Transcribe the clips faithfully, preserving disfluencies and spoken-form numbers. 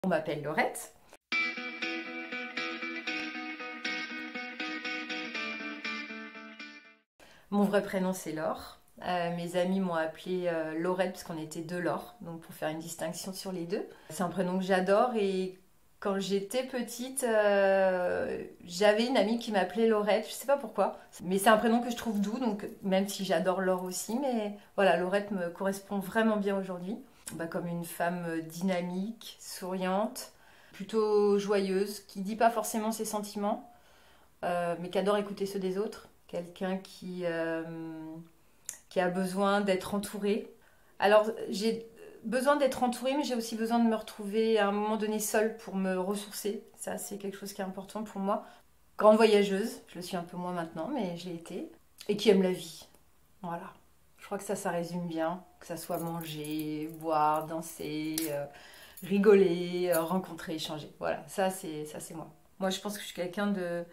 On m'appelle Laurette. Mon vrai prénom c'est Laure. Euh, mes amis m'ont appelée euh, Laurette parce qu'on était deux Laure, donc pour faire une distinction sur les deux. C'est un prénom que j'adore et quand j'étais petite, euh, j'avais une amie qui m'appelait Laurette, je sais pas pourquoi. Mais c'est un prénom que je trouve doux, donc même si j'adore Laure aussi, mais voilà, Laurette me correspond vraiment bien aujourd'hui. Bah, comme une femme dynamique, souriante, plutôt joyeuse, qui dit pas forcément ses sentiments, euh, mais qui adore écouter ceux des autres. Quelqu'un qui, euh, qui a besoin d'être entouré. Alors, j'ai besoin d'être entourée, mais j'ai aussi besoin de me retrouver à un moment donné seule pour me ressourcer. Ça, c'est quelque chose qui est important pour moi. Grande voyageuse, je le suis un peu moins maintenant, mais je l'ai été. Et qui aime la vie. Voilà. Je crois que ça, ça résume bien. Que ça soit manger, boire, danser, euh, rigoler, euh, rencontrer, échanger. Voilà, ça, c'est ça, c'est moi. Moi, je pense que je suis quelqu'un de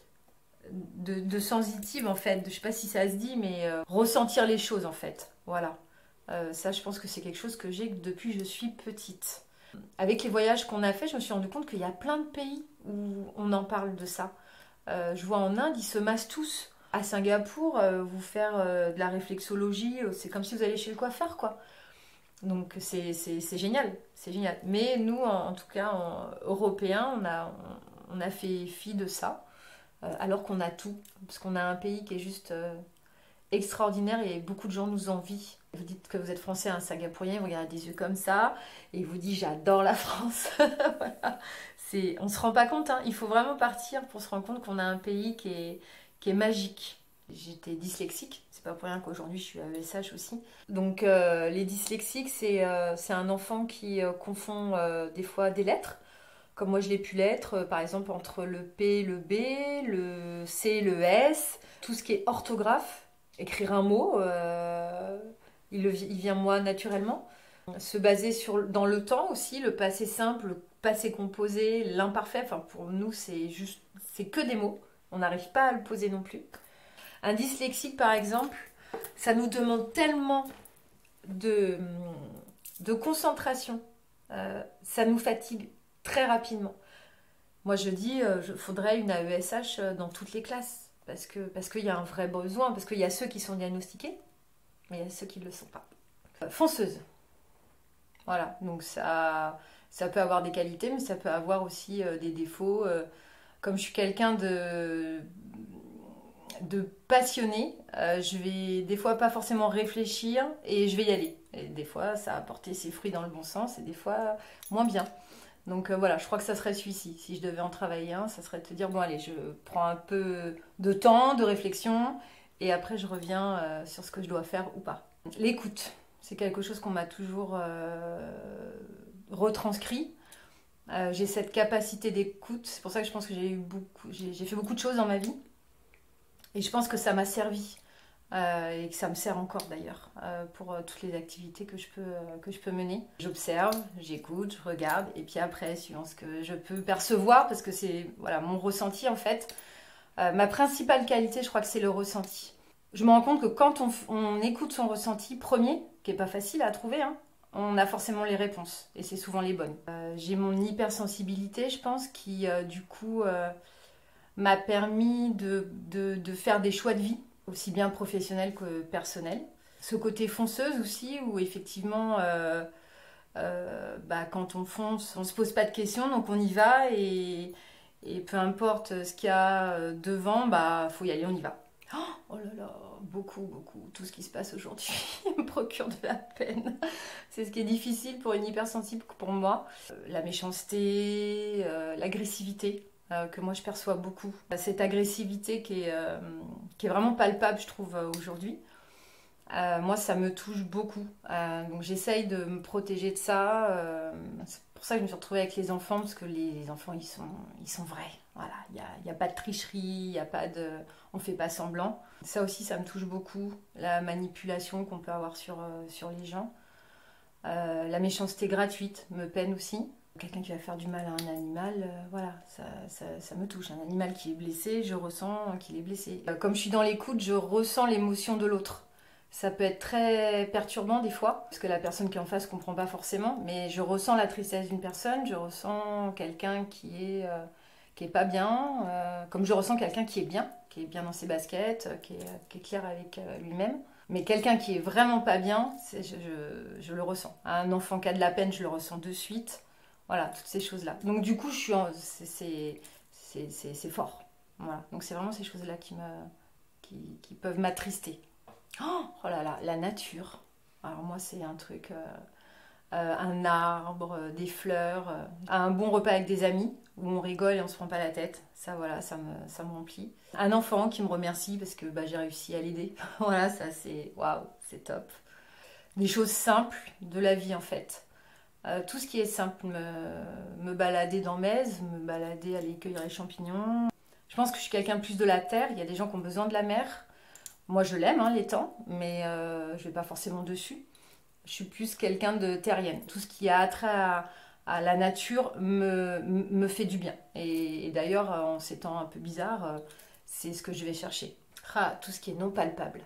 de, de sensitive en fait, de, je sais pas si ça se dit, mais euh, ressentir les choses en fait. Voilà. Euh, ça, je pense que c'est quelque chose que j'ai depuis que je suis petite. Avec les voyages qu'on a fait, je me suis rendu compte qu'il y a plein de pays où on en parle de ça. Euh, je vois en Inde, ils se massent tous. À Singapour, euh, vous faire euh, de la réflexologie, euh, c'est comme si vous alliez chez le coiffeur, quoi. Donc c'est c'est- c'est génial, c'est génial. Mais nous, en, en tout cas, en, Européens, on a, on, on a fait fi de ça euh, alors qu'on a tout, parce qu'on a un pays qui est juste euh, extraordinaire et beaucoup de gens nous envient. Vous dites que vous êtes français, un Singapourien, il vous regarde des yeux comme ça et il vous dit j'adore la France. Voilà. C'est, on se rend pas compte, hein. Il faut vraiment partir pour se rendre compte qu'on a un pays qui est, qui est magique. J'étais dyslexique, c'est pas pour rien qu'aujourd'hui je suis A E S H aussi. Donc euh, les dyslexiques, c'est euh, c'est un enfant qui euh, confond euh, des fois des lettres comme moi je l'ai pu l'être, euh, par exemple entre le P, le B, le C, le S, tout ce qui est orthographe, écrire un mot, euh, il, le- il vient moi naturellement. Se baser sur, dans le temps aussi, le passé simple, le passé composé, l'imparfait, enfin pour nous c'est juste, c'est que des mots, on n'arrive pas à le poser non plus. Un dyslexique par exemple, ça nous demande tellement de, de concentration, euh, ça nous fatigue très rapidement. Moi, je dis, il euh, faudrait une A E S H euh, dans toutes les classes. Parce que, parce qu'il y a un vrai besoin. Parce qu'il y a ceux qui sont diagnostiqués, mais il y a ceux qui ne le sont pas. Euh, fonceuse. Voilà. Donc, ça, ça peut avoir des qualités, mais ça peut avoir aussi euh, des défauts. Euh, comme je suis quelqu'un de, de passionné, euh, je vais des fois pas forcément réfléchir et je vais y aller. Et des fois, ça a apporté ses fruits dans le bon sens et des fois, moins bien. Donc euh, voilà, je crois que ça serait celui-ci. Si je devais en travailler un, ça serait de te dire, bon allez, je prends un peu de temps, de réflexion, et après je reviens euh, sur ce que je dois faire ou pas. L'écoute, c'est quelque chose qu'on m'a toujours euh, retranscrit. Euh, j'ai cette capacité d'écoute, c'est pour ça que je pense que j'ai eu beaucoup, j'ai j'ai fait beaucoup de choses dans ma vie, et je pense que ça m'a servi. Euh, et que ça me sert encore d'ailleurs euh, pour euh, toutes les activités que je peux, euh, que je peux mener. J'observe, j'écoute, je regarde et puis après, suivant ce que je peux percevoir, parce que c'est voilà, mon ressenti en fait, euh, ma principale qualité, je crois que c'est le ressenti. Je me rends compte que quand on, on écoute son ressenti premier, qui n'est pas facile à trouver, hein, on a forcément les réponses et c'est souvent les bonnes. Euh, j'ai mon hypersensibilité, je pense, qui euh, du coup euh, m'a permis de, de, de faire des choix de vie aussi bien professionnelle que personnelle. Ce côté fonceuse aussi, où effectivement, euh, euh, bah, quand on fonce, on ne se pose pas de questions, donc on y va, et, et peu importe ce qu'il y a devant, bah faut y aller, on y va. Oh, oh là là, beaucoup, beaucoup. Tout ce qui se passe aujourd'hui me procure de la peine. C'est ce qui est difficile pour une hypersensible pour moi. Euh, La méchanceté, euh, l'agressivité euh, que moi je perçois beaucoup. Cette agressivité qui est, euh, qui est vraiment palpable, je trouve, euh, aujourd'hui. Euh, moi, ça me touche beaucoup. Euh, donc j'essaye de me protéger de ça. Euh, c'est pour ça que je me suis retrouvée avec les enfants, parce que les, les enfants, ils sont, ils sont vrais. Voilà, il n'y a, il y a pas de tricherie, il y a pas de, on ne fait pas semblant. Ça aussi, ça me touche beaucoup, la manipulation qu'on peut avoir sur, euh, sur les gens. Euh, la méchanceté gratuite me peine aussi. Quelqu'un qui va faire du mal à un animal, euh, voilà, ça, ça, ça me touche. Un animal qui est blessé, je ressens qu'il est blessé. Euh, comme je suis dans l'écoute, je ressens l'émotion de l'autre. Ça peut être très perturbant des fois, parce que la personne qui est en face ne comprend pas forcément, mais je ressens la tristesse d'une personne, je ressens quelqu'un qui est, euh, qui est pas bien, euh, comme je ressens quelqu'un qui est bien, qui est bien dans ses baskets, euh, qui est, qui est clair avec euh, lui-même. Mais quelqu'un qui est vraiment pas bien, c'est, je, je, je le ressens. Un enfant qui a de la peine, je le ressens de suite. Voilà, toutes ces choses-là. Donc du coup, je suis en, c'est, c'est, c'est, c'est, c'est fort. Voilà. Donc c'est vraiment ces choses-là qui, me, qui, qui peuvent m'attrister. Oh, oh là là, la nature. Alors moi, c'est un truc, euh, euh, un arbre, euh, des fleurs, euh, un bon repas avec des amis où on rigole et on se prend pas la tête. Ça, voilà, ça me, ça me remplit. Un enfant qui me remercie parce que bah, j'ai réussi à l'aider. Voilà, ça c'est waouh, c'est top. Des choses simples de la vie en fait. Euh, tout ce qui est simple, me, me balader dans Metz, me balader, aller cueillir les champignons. Je pense que je suis quelqu'un plus de la terre. Il y a des gens qui ont besoin de la mer. Moi, je l'aime, hein, l'étang, mais euh, je ne vais pas forcément dessus. Je suis plus quelqu'un de terrienne. Tout ce qui a attrait à, à la nature me, me fait du bien. Et, et d'ailleurs, en ces temps un peu bizarres, euh, c'est ce que je vais chercher. Ah, tout ce qui est non palpable.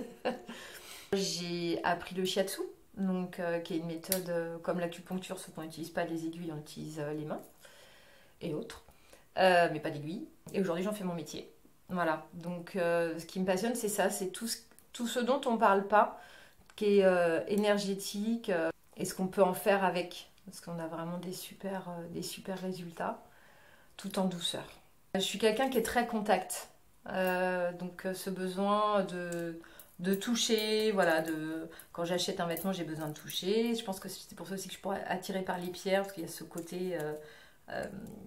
J'ai appris le shiatsu, donc, euh, qui est une méthode euh, comme l'acupuncture, sauf qu'on n'utilise pas les aiguilles, on utilise euh, les mains et autres, euh, mais pas d'aiguilles. Et aujourd'hui, j'en fais mon métier. Voilà, donc euh, ce qui me passionne, c'est ça, c'est tout ce, tout ce dont on ne parle pas, qui est euh, énergétique, euh, et ce qu'on peut en faire avec, parce qu'on a vraiment des super, euh, des super résultats, tout en douceur. Je suis quelqu'un qui est très contact, euh, donc euh, ce besoin de, de toucher, voilà, de, quand j'achète un vêtement, j'ai besoin de toucher. Je pense que c'est pour ça aussi que je pourrais attirer par les pierres, parce qu'il y a ce côté... Euh, euh,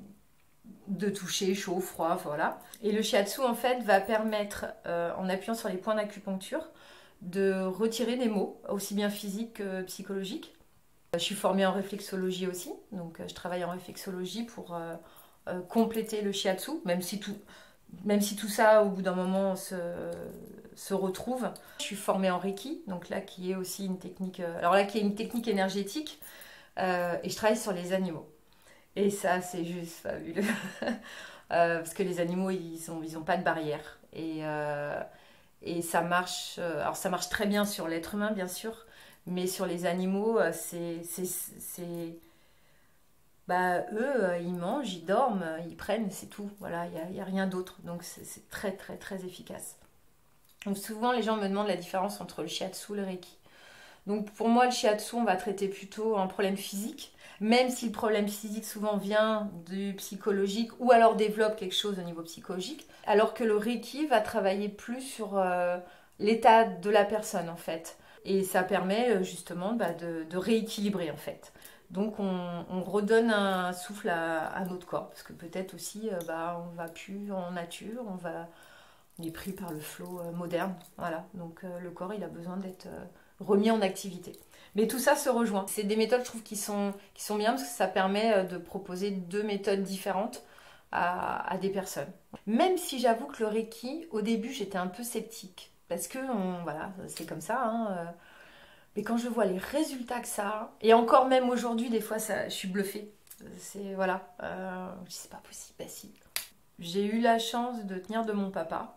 de toucher, chaud, froid, voilà. Et le shiatsu, en fait, va permettre, euh, en appuyant sur les points d'acupuncture, de retirer des maux, aussi bien physiques que psychologiques. Je suis formée en réflexologie aussi, donc je travaille en réflexologie pour euh, euh, compléter le shiatsu, même si tout, même si tout ça, au bout d'un moment, se, se retrouve. Je suis formée en Reiki, donc là, qui est aussi une technique, euh, alors là, qui est une technique énergétique, euh, et je travaille sur les animaux. Et ça, c'est juste fabuleux. Euh, parce que les animaux, ils n'ont ils ont pas de barrière. Et, euh, et ça marche. euh, Alors, ça marche très bien sur l'être humain, bien sûr. Mais sur les animaux, euh, c'est. c'est, c'est- Bah, eux, euh, ils mangent, ils dorment, euh, ils prennent, c'est tout. Voilà, il n'y a, il y a rien d'autre. Donc, c'est c'est très, très, très efficace. Donc, souvent, les gens me demandent la différence entre le shiatsu et le reiki. Donc pour moi, le shiatsu, on va traiter plutôt un problème physique, même si le problème physique souvent vient du psychologique ou alors développe quelque chose au niveau psychologique, alors que le Reiki va travailler plus sur euh, l'état de la personne en fait. Et ça permet euh, justement bah, de, de rééquilibrer en fait. Donc on, on redonne un souffle à, à notre corps, parce que peut-être aussi euh, bah, on va plus en nature, on va on est pris par le flot euh, moderne. Voilà, donc euh, le corps il a besoin d'être euh, remis en activité. Mais tout ça se rejoint. C'est des méthodes, je trouve, qui sont, qui sont bien parce que ça permet euh, de proposer deux méthodes différentes à, à des personnes. Même si j'avoue que le Reiki, au début, j'étais un peu sceptique. Parce que, on- voilà, c'est comme ça. Hein, euh, mais quand je vois les résultats que ça a, et encore même aujourd'hui, des fois, ça, je suis bluffée. C'est, voilà, euh, je dis, c'est pas possible, bah si. J'ai eu la chance de tenir de mon papa,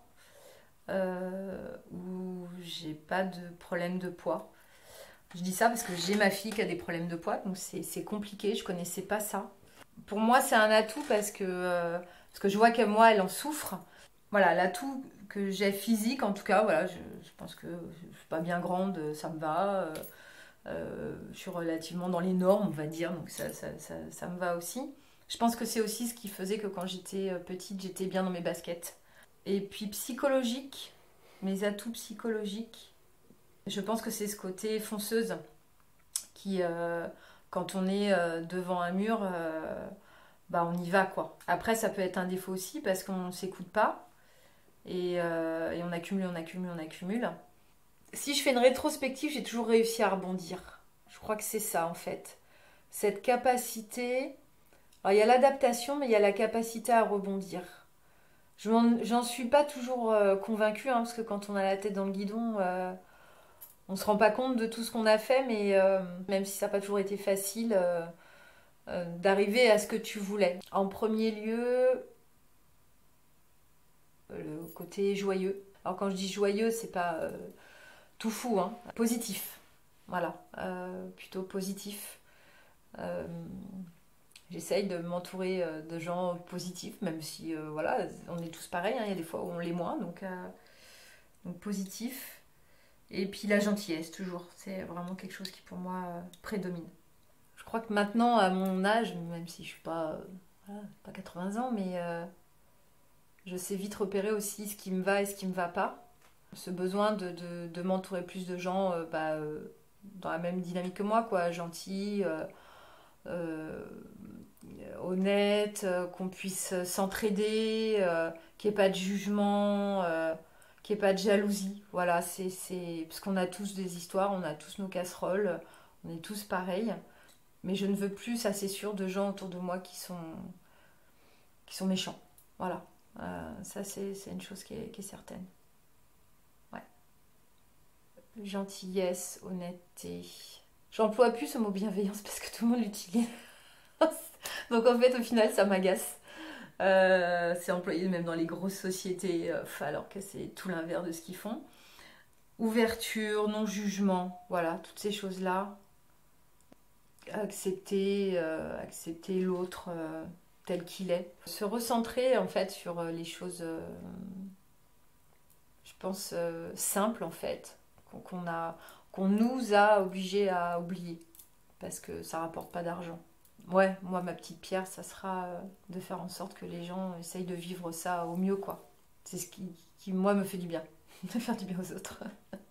euh, où j'ai pas de problème de poids. Je dis ça parce que j'ai ma fille qui a des problèmes de poids, donc c'est c'est compliqué, je connaissais pas ça. Pour moi, c'est un atout parce que, euh, parce que je vois que moi, elle en souffre. Voilà, l'atout que j'ai physique, en tout cas, voilà, je, je pense que je suis pas bien grande, ça me va. euh, euh, je suis relativement dans les normes, on va dire, donc ça, ça, ça, ça me va aussi. Je pense que c'est aussi ce qui faisait que quand j'étais euh, petite, j'étais bien dans mes baskets. Et puis psychologique, mes atouts psychologiques, je pense que c'est ce côté fonceuse qui, euh, quand on est euh, devant un mur, euh, bah on y va quoi. Après, ça peut être un défaut aussi parce qu'on ne s'écoute pas et, euh, et on accumule, on accumule, on accumule. Si je fais une rétrospective, j'ai toujours réussi à rebondir. Je crois que c'est ça en fait. Cette capacité. Alors il y a l'adaptation, mais il y a la capacité à rebondir. Je m'en- J'en suis pas toujours euh, convaincue, hein, parce que quand on a la tête dans le guidon, euh, on se rend pas compte de tout ce qu'on a fait, mais euh, même si ça n'a pas toujours été facile, euh, euh, d'arriver à ce que tu voulais. En premier lieu, le côté joyeux. Alors quand je dis joyeux, c'est pas euh, tout fou, hein. Positif. Voilà, euh, plutôt positif. Euh, J'essaye de m'entourer euh, de gens positifs, même si euh, voilà, on est tous pareils, hein, il y a des fois où on l'est moins, donc, euh, donc positif. Et puis la gentillesse, toujours, c'est vraiment quelque chose qui pour moi euh, prédomine. Je crois que maintenant, à mon âge, même si je suis pas, euh, voilà, pas quatre-vingts ans, mais euh, je sais vite repérer aussi ce qui me va et ce qui me va pas. Ce besoin de, de, de m'entourer plus de gens euh, bah, euh, dans la même dynamique que moi, quoi, gentils, euh, euh, honnêtes, euh, qu'on puisse s'entraider, euh, qu'il n'y ait pas de jugement, euh, qu'il n'y ait pas de jalousie. Voilà, c'est, c'est... parce qu'on a tous des histoires, on a tous nos casseroles, on est tous pareils. Mais je ne veux plus, ça c'est sûr, de gens autour de moi qui sont, qui sont méchants. Voilà. Euh, ça c'est, c'est une chose qui est, qui est certaine. Ouais. Gentillesse, honnêteté. J'emploie plus ce mot bienveillance parce que tout le monde l'utilise. Donc en fait, au final, ça m'agace. Euh, c'est employé même dans les grosses sociétés, euh, alors que c'est tout l'inverse de ce qu'ils font. Ouverture, non-jugement, voilà, toutes ces choses-là. Accepter, euh, accepter l'autre euh, tel qu'il est. Se recentrer en fait sur euh, les choses, euh, je pense, euh, simples en fait, qu'on qu'on a, qu'on nous a obligés à oublier parce que ça rapporte pas d'argent. Ouais, moi ma petite pierre, ça sera euh, de faire en sorte que les gens essayent de vivre ça au mieux quoi. C'est ce qui, qui moi me fait du bien, de faire du bien aux autres.